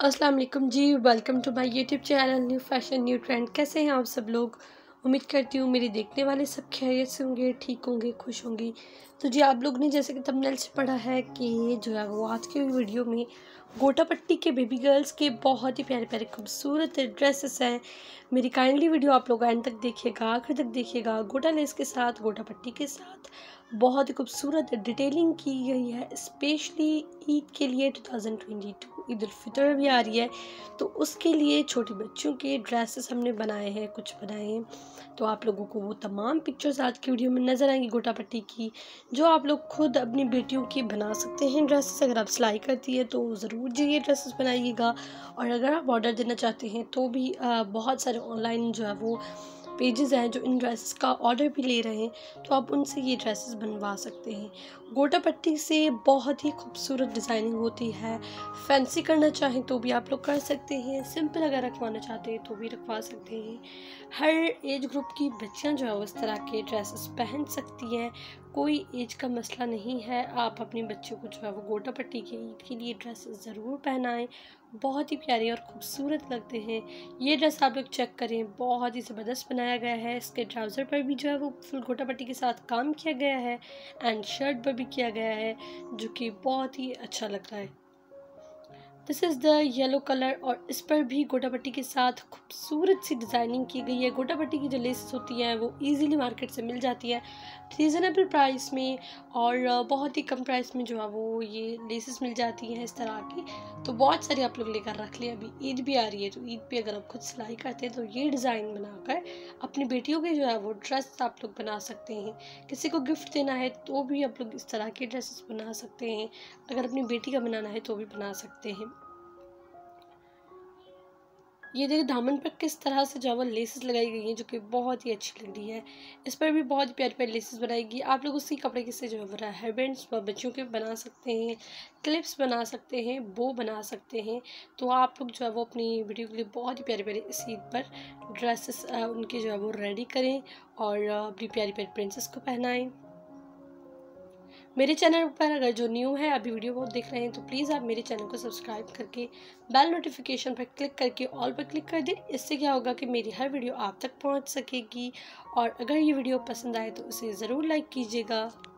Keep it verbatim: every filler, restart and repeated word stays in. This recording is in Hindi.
अस्सलाम वालेकुम जी। Welcome to my YouTube channel new fashion new trend. कैसे हैं आप सब लोग? उम्मीद करती हूँ मेरी देखने वाले सब खैरियत से होंगे, ठीक होंगे, खुश होंगे। तो जी आप लोग ने जैसे कि थंबनेल से पढ़ा है कि जो है वो आज के वीडियो में गोटा पट्टी के बेबी गर्ल्स के बहुत ही प्यारे प्यारे खूबसूरत ड्रेसेस हैं। मेरी काइंडली वीडियो आप लोग एंड तक देखिएगा, आखिर तक देखिएगा। गोटा लेस के साथ, गोटा पट्टी के साथ बहुत ही खूबसूरत डिटेलिंग की गई है, स्पेशली ईद के लिए। Two thousand twenty two Eid ul Fitr भी आ रही है, तो उसके लिए छोटी बच्चों के ड्रेसेस हमने बनाए हैं, कुछ बनाए हैं। तो आप लोगों को वो तमाम पिक्चर्स आज की वीडियो में नज़र आएंगी गोटा पट्टी की, जो आप लोग खुद अपनी बेटियों की बना सकते हैं ड्रेसेस। अगर आप सिलाई करती है तो ज़रूर जी ये ड्रेसेस बनाइएगा, और अगर आप ऑर्डर देना चाहते हैं तो भी आ, बहुत सारे ऑनलाइन जो है वो पेजेस हैं जो इन ड्रेसेस का ऑर्डर भी ले रहे हैं, तो आप उनसे ये ड्रेसेस बनवा सकते हैं। गोटा पट्टी से बहुत ही खूबसूरत डिज़ाइनिंग होती है। फैंसी करना चाहें तो भी आप लोग कर सकते हैं, सिंपल अगर रखवाना चाहते हैं तो भी रखवा सकते हैं। हर एज ग्रुप की बच्चियां जो है उस तरह के ड्रेसेस पहन सकती हैं, कोई एज का मसला नहीं है। आप अपने बच्चों को जो है वो गोटा पट्टी के ईद के लिए ड्रेसेस ज़रूर पहनाएं, बहुत ही प्यारे और खूबसूरत लगते हैं। ये ड्रेस आप लोग चेक करें, बहुत ही ज़बरदस्त बनाया गया है। इसके ट्राउज़र पर भी जो है वो फुल गोटा पट्टी के साथ काम किया गया है, एंड शर्ट पर भी किया गया है, जो कि बहुत ही अच्छा लग रहा है। This is the yellow colour, और इस पर भी गोटा पट्टी के साथ खूबसूरत सी डिज़ाइनिंग की गई है। गोटा पट्टी की जो लेसेस होती हैं वो इजीली मार्केट से मिल जाती है रीज़नेबल प्राइस में, और बहुत ही कम प्राइस में जो है वो ये लेसेस मिल जाती हैं इस तरह की। तो बहुत सारे आप लोग लेकर रख लें, अभी ईद भी आ रही है, तो ईद पे अगर आप खुद सिलाई करते हैं तो ये डिज़ाइन बनाकर अपनी बेटियों के जो है वो ड्रेस आप लोग बना सकते हैं। किसी को गिफ्ट देना है तो भी आप लोग इस तरह के ड्रेसेस बना सकते हैं, अगर अपनी बेटी का बनाना है तो भी बना सकते हैं। ये देखिए दामन पर किस तरह से जो लेसेस लगाई गई हैं, जो कि बहुत ही अच्छी लग रही है। इस पर भी बहुत प्यारे प्यारे लेसेस बनाएगी। आप लोग उसी कपड़े के से जो है हेयर बैंड्स बच्चों के बना सकते हैं, क्लिप्स बना सकते हैं, बो बना सकते हैं। तो आप लोग जो है वो अपनी वीडियो के लिए बहुत ही प्यारे प्यारे इस ईद पर ड्रेसेस उनके जो है वो रेडी करें, और अपनी प्यारी प्यारी प्रिंसेस को पहनाएं। मेरे चैनल पर अगर जो न्यू है, अभी वीडियो बहुत देख रहे हैं, तो प्लीज़ आप मेरे चैनल को सब्सक्राइब करके बेल नोटिफिकेशन पर क्लिक करके ऑल पर क्लिक कर दें। इससे क्या होगा कि मेरी हर वीडियो आप तक पहुंच सकेगी, और अगर ये वीडियो पसंद आए तो उसे ज़रूर लाइक कीजिएगा।